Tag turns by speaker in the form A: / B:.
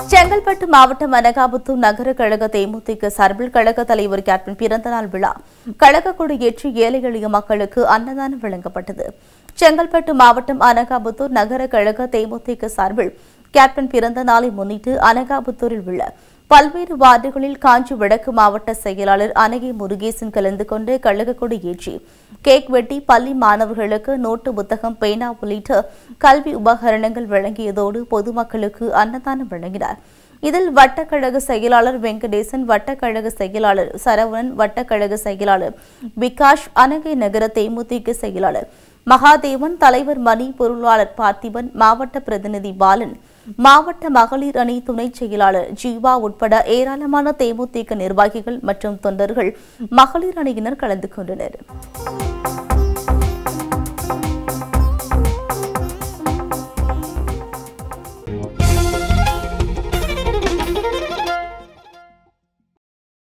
A: செங்கல்பட்டு மாவட்டம் அனகாபுத்தூர் நகர கழக தேமுதிக சார்பில் கழக தலைவர் கேப்டன் பிறந்தநாள் விழா கழக கொடியேற்றி ஏழை எளிய மக்களுக்கு அன்னதானம் வழங்கப்பட்டது. செங்கல்பட்டு மாவட்டம் அனகாபுத்தூர் நகர கழக தேமுதிக சார்பில் கேப்டன் பிறந்த நாளை முன்னிட்டு அனகாபுத்தூரில் உள்ள பல்வேறு வார்டுகளில் காஞ்சி வடக்கு மாவட்ட செயலாளர் அனகை முருகேசன் கலந்து கொண்டு கழக கொடி ஏற்றி கேக் வெட்டி பள்ளி மாணவர்களுக்கு நோட்டு புத்தகம் பேனா உள்ளிட்ட கல்வி உபகரணங்கள் வழங்கியதோடு பொதுமக்களுக்கு அன்னதானம் வழங்கினார். இதில் வட்டக்கழக செயலாளர் வெங்கடேசன், வட்டக்கழக செயலாளர் சரவணன், வட்டக்கழக செயலாளர் விகாஷ், அனகை நகர தேமுதிக செயலாளர் மகாதேவன், தலைவர் மணி, பொருளாளர் பார்த்திபன், மாவட்ட பிரதிநிதி பாலன், மாவட்ட மகளிர் அணி துணை செயலாளர் ஜீவா உட்பட ஏராளமான தேமுதிக நிர்வாகிகள் மற்றும் தொண்டர்கள் மகளிர் அணியினர் கலந்து கொண்டனர்.